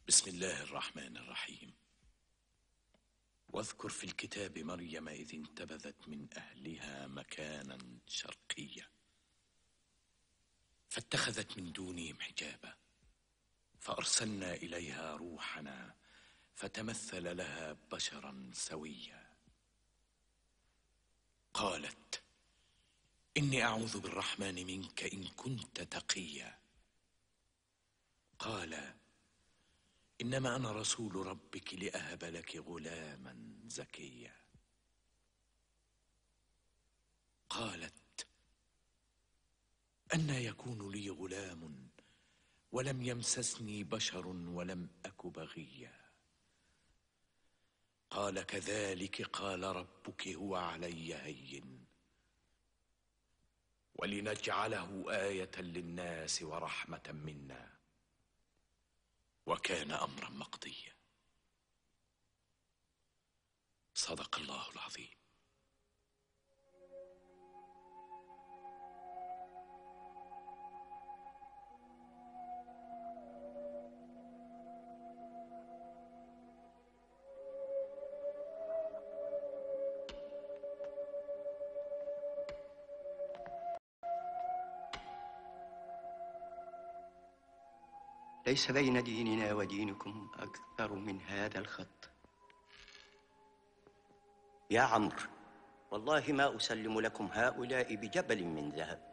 بسم الله الرحمن الرحيم. واذكر في الكتاب مريم إذ انتبذت من أهلها مكانا شرقيا فاتخذت من دونهم حجابا فأرسلنا إليها روحنا فتمثل لها بشرا سويا. قالت إني أعوذ بالرحمن منك إن كنت تقيا. قال إنما أنا رسول ربك لأهب لك غلاما زكيا. قالت أنى يكون لي غلام ولم يمسسني بشر ولم أك بغيا. قال كذلك قال ربك هو علي هين ولنجعله آية للناس ورحمة منا وكان أمرا مقضيا. صدق الله العظيم. ليس بين ديننا ودينكم أكثر من هذا الخط. يا عمرو، والله ما أسلم لكم هؤلاء بجبل من ذهب.